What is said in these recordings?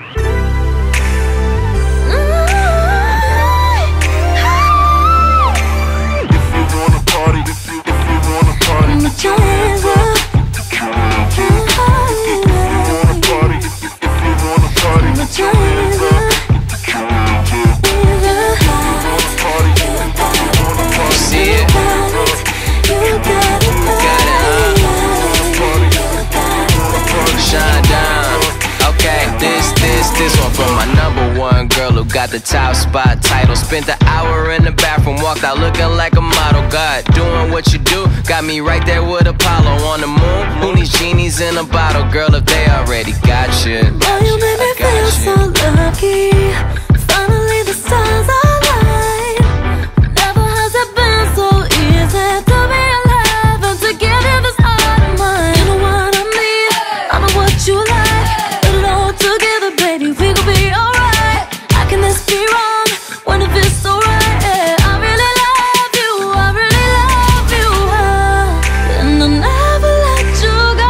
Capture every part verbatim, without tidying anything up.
Got the top spot title. Spent the hour in the bathroom, walked out looking like a model. God, doing what you do got me right there with Apollo on the moon. Who needs genies in a bottle, girl, if they already got you? Boy, you made me feel so lucky. Finally the stars align. Never has it been so easy to be alive and to give you this heart of mine. You know what I mean? I know what you like. Put it all together, baby, we gon' be alright. Can this be wrong when it feels so right? Yeah, I really love you, I really love you, uh, and I'll never let you go.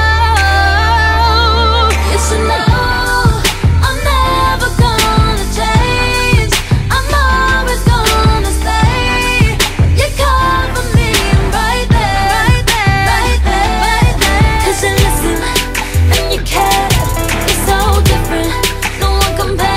You should know I'm never gonna change. I'm always gonna stay. You cover me right there, right there, right there, right there. 'Cause you listen and you care. It's so different, no one compares.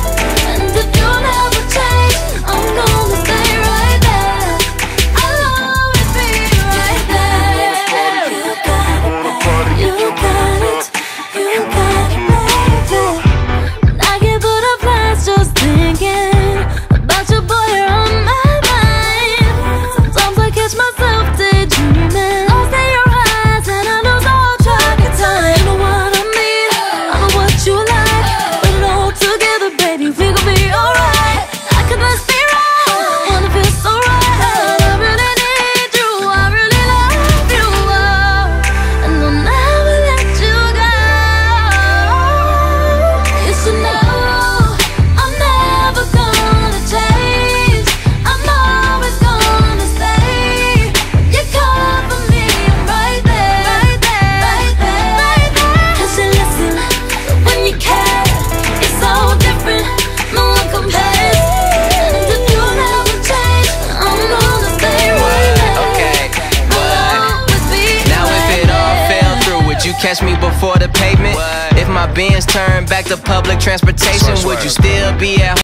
Catch me before the pavement. What? If my Benz turned back to public transportation, would you still be at home?